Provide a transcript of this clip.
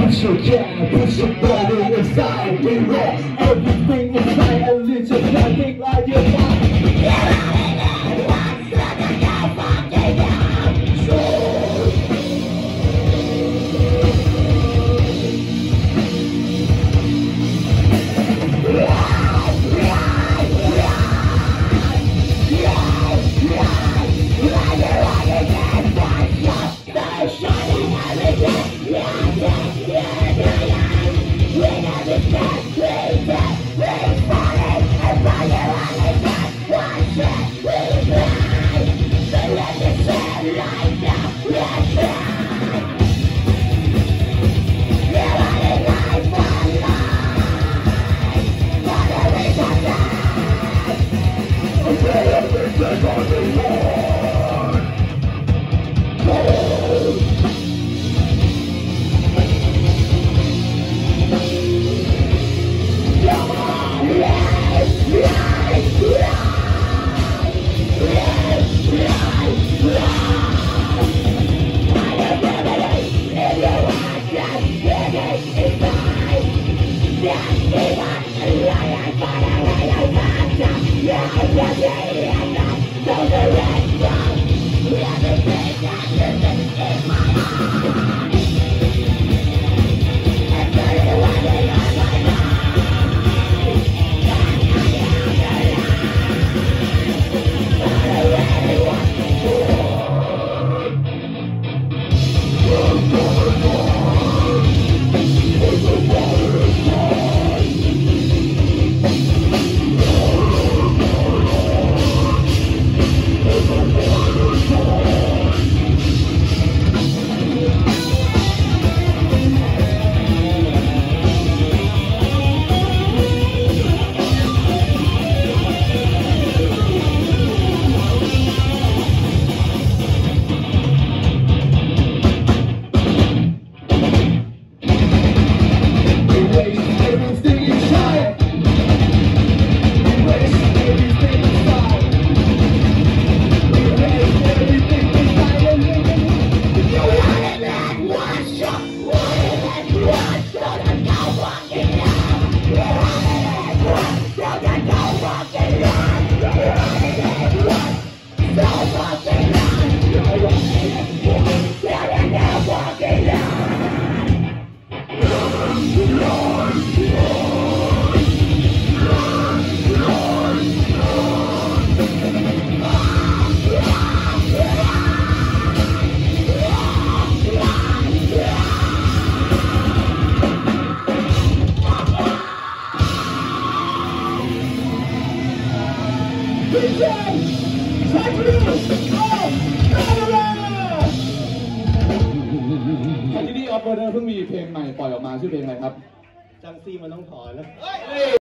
Put your care, put your body inside me, let everything inside a little nothing like your mind. Jeddy เพิ่งมีเพลงใหม่ปล่อยออกมาชื่อเพลงอะไรครับจังซี่มันต้องถอนนะ